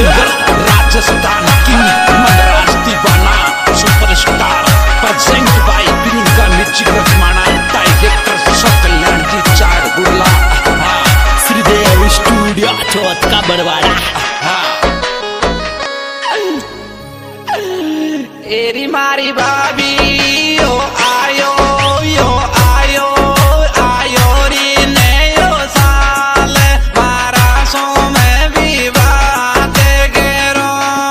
Singer Rajasthan king Manraj Deewana superstar present by Priyanka music रखमाना director सकल्याण जी चार गुड़ला श्रीदेव स्टूडियो चौथ का बड़वाड़ा। एरी मारी भाभी ओ आयो री नयो साल मारा सो में भी बात करो।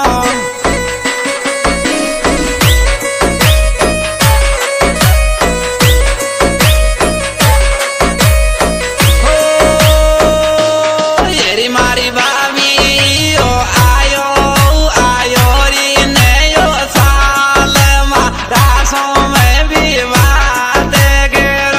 एरी मारी भाभी ओ आयो री नयो साल मारा सो में भी बात करो।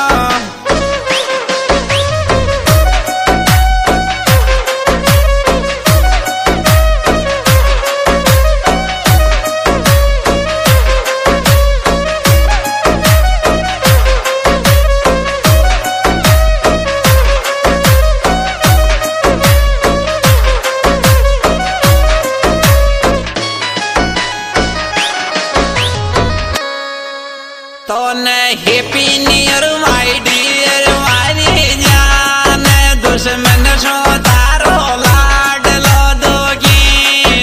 तो happy new year my dear मारी जान दुश्मन सो तारो लाड लो दोगी।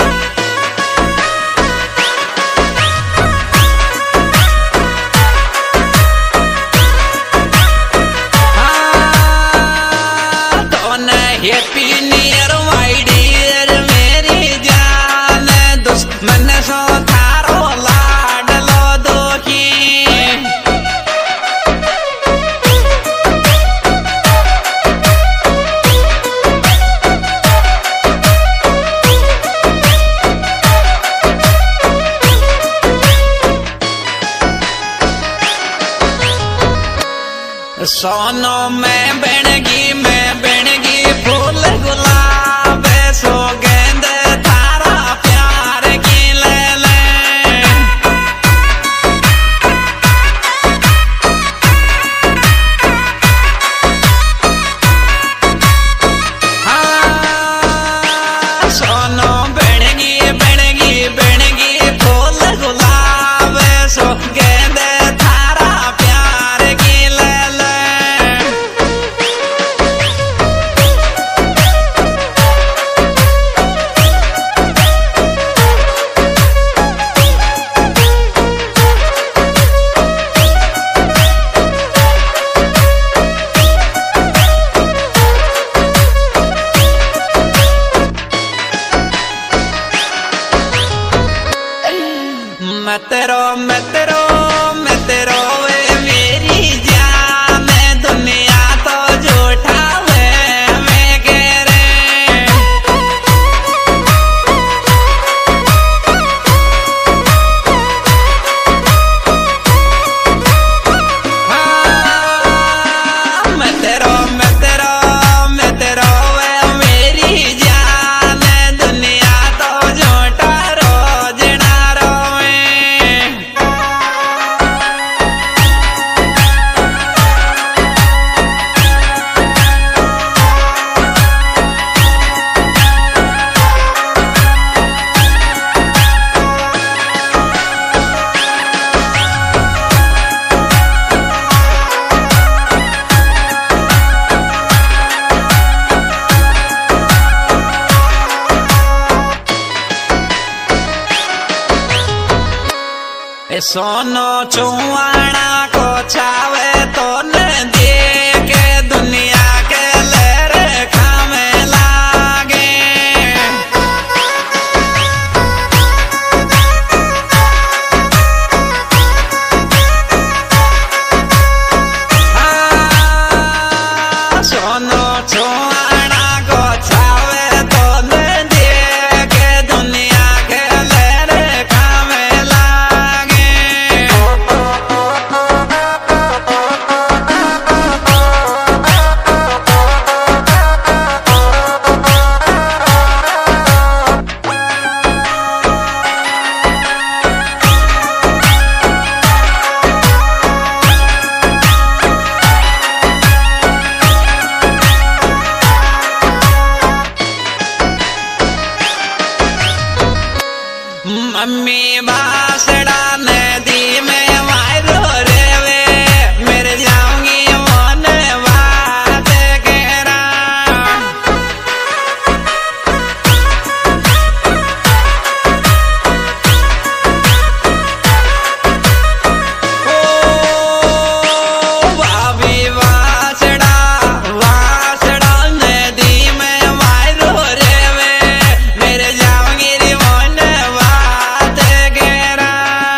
तो happy new year my dear मेरी जान दुश्मन सो तारो लाड लो दोगी। सोनो मैं बनगी फूल गुलाब सो गेंद थारा प्यार की ले ले। हाँ सोनो बनगी फूल गुलाब सो गेंद थारा प्यार की ले ले। मैं तेरो वे मेरी जान दुनिया तो झूठा है मैं कह रे। हाँ मैं तेरो वे मेरी जान दुनिया तो झूठा रोज ना रोवे। सोनो चुवाना को छावे तो न देखे दुनिया के लहर खामे लागे। हाँ सोनो चुवाना को छावे तो न देखे दुनिया के लहर खामे लागे। मम्मी बासड़ा नदी में मारो रेवे मेरे जाऊंगी मन बात कहरा ओ भाभी बासड़ा बासड़ा नदी में मारो रेवे मेरे जाऊंगी मन बात कहरा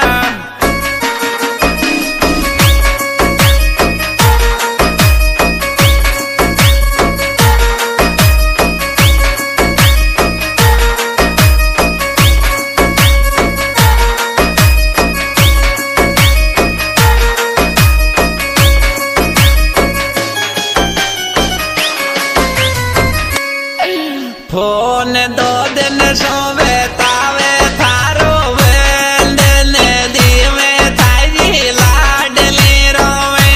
फोन दो दिन सोवे तावे थारो वेंद नदी में थारी लाडली रोवे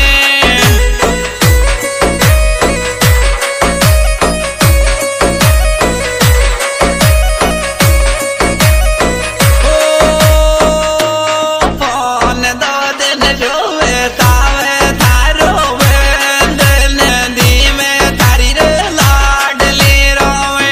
ओ फोन दो दिन सोवे तावे थारो वेंद नदी में थारी लाडली रोवे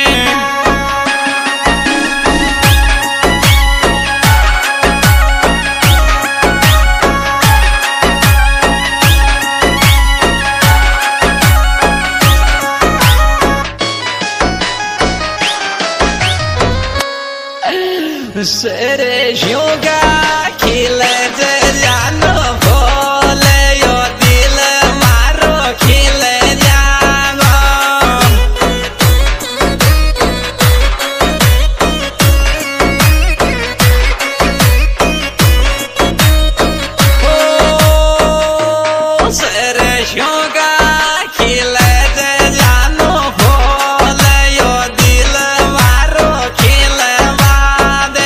सेरे योगा खिले जानो बोले यो दिल मारो खिले जानो ओ सेरे योगा खिले जानो बोले यो दिल मारो खिले वादे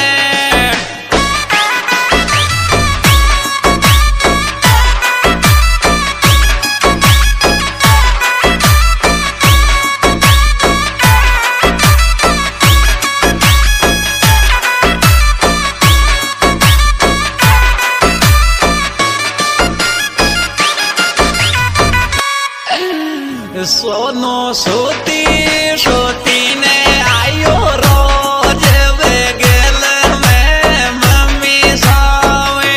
सोनो सोती सोती ने आयो रोज बेगल में मम्मी सोवे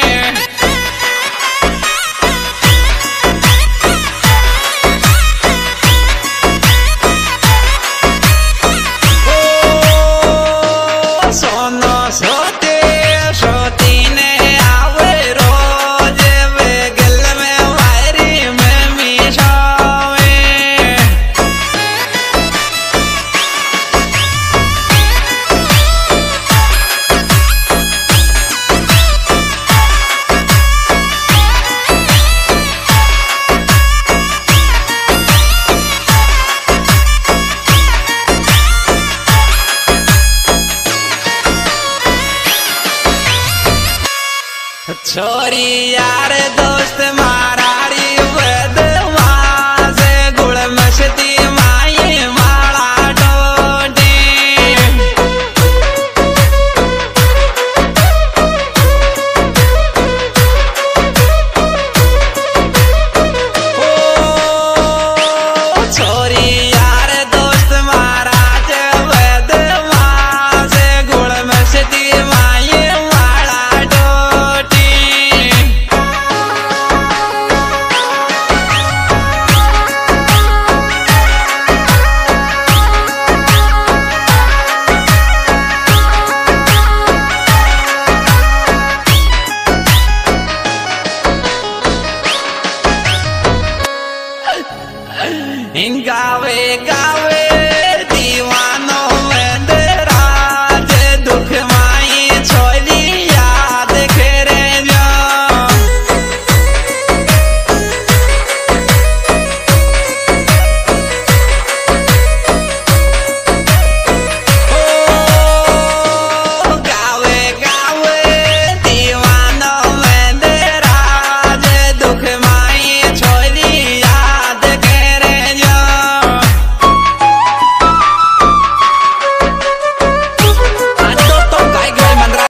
ओ सोनो सोती सोती ने आवे रोज बेगल में वारी मम्मी सोवे छोरी यार दोस्त मारारी बदमाश गुड़ मस्ती माई माला डोडे ओ छोरी यार दोस्त महाराज बदमाश गुड़ मस्ती माई माला डोटी गावे गावे